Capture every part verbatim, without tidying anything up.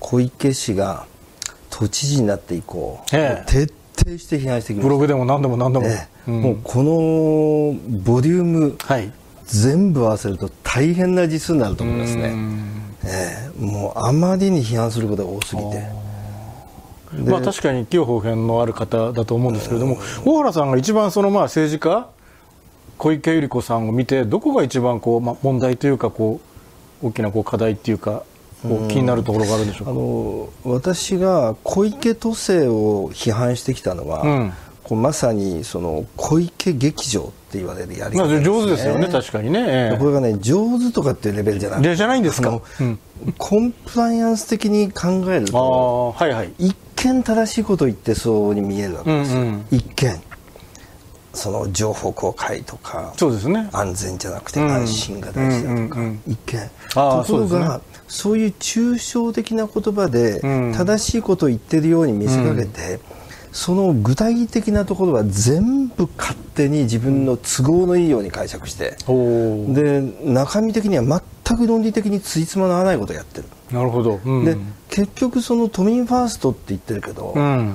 小池氏が都知事になって以降、 ええ、 徹底して批判してきました。 ブログでも何でも何でも、 ええ、 うん、 もうこのボリューム、はい、全部合わせると大変な字数になると思いますね。ええ、もうあまりに批判することが多すぎて。 まあ、確かに器用方変のある方だと思うんですけれども、大原さんが一番そのまあ政治家小池百合子さんを見てどこが一番こう、まあ、問題というかこう大きなこう課題というかこう気になるところがあるんでしょうか。 あの私が小池都政を批判してきたのは、うん、こうまさにその小池劇場って言われるやり方ですね。 上手ですよね、確かにね。 これがね、上手とかっていうレベルじゃなくて、 じゃないんですか。うん、 コンプライアンス的に考えると、はいはい、一見正しいことを言ってそうに見えるわけですよ、うんうん、一見その情報公開とか、 そうですね、 安全じゃなくて安心が大事だとか、うんうんうん、一見ところがそういう抽象的な言葉で正しいことを言ってるように見せかけて、うん、その具体的なところは全部勝手に自分の都合のいいように解釈して、うん、で中身的には全く論理的についつまの合わないことをやってる。 なるほど、うん、 で結局その都民ファーストって言ってるけど、うん、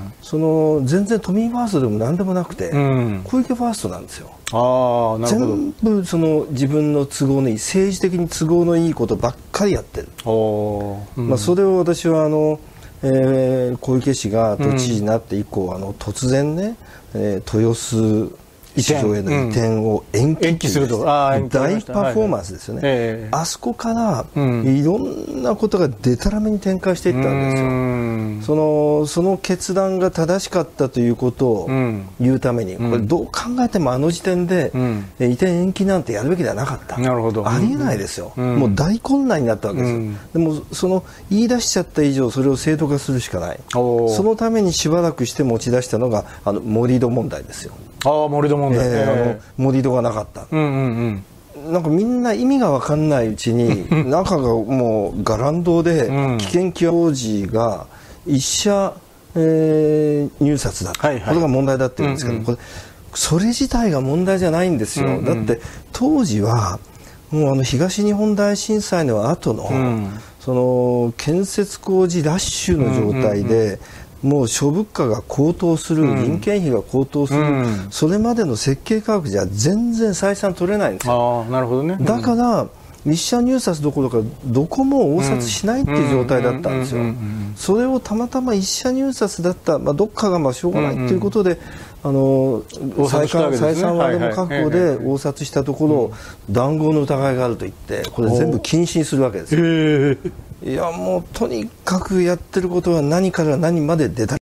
その全然都民ファーストでも何でもなくて、うん、小池ファーストなんですよ。 あ、なるほど。 全部その自分の都合のいい、政治的に都合のいいことばっかりやってる。うん、まあ、それを私はあの、えー、小池氏が都知事になって以降、うん、あの突然ね、えー、豊洲市場への移転を延期、 うん、延期すると大パフォーマンスですよね、はいはい、あそこからいろんなことがでたらめに展開していったんですよ、うん、その、その決断が正しかったということを言うために、うん、これどう考えてもあの時点で、うん、移転延期なんてやるべきではなかった。 なるほど。 ありえないですよ、うん、もう大混乱になったわけですよ、うん、でもその言い出しちゃった以上それを正当化するしかない。そのためにしばらくして持ち出したのがあの盛り土問題ですよ。 ああ、盛り土問題、 えー、あの盛り土がなかった、うんうんうん、なんかみんな意味が分かんないうちに中がもう伽藍堂で危険極工事が一社、えー、入札だった、はいはい、これが問題だって言うんですけど、うんうん、これそれ自体が問題じゃないんですよ、うんうん、だって当時はもうあの東日本大震災の後の、うん、その建設工事ラッシュの状態で、うんうんうん、もう諸物価が高騰する、うん、人件費が高騰する、うん、それまでの設計価格じゃ全然採算取れないんですよ。 あ、なるほどね、うん、 だから一社入札どころかどこも応札しないっていう状態だったんですよ。それをたまたま一社入札だった、まあ、どっかがまあしょうがないということで、うんうん、あの採算割れの覚悟で応札したところ、談合の疑いがあると言ってこれ全部禁止にするわけですよ。いやもうとにかくやってることは何から何まで出た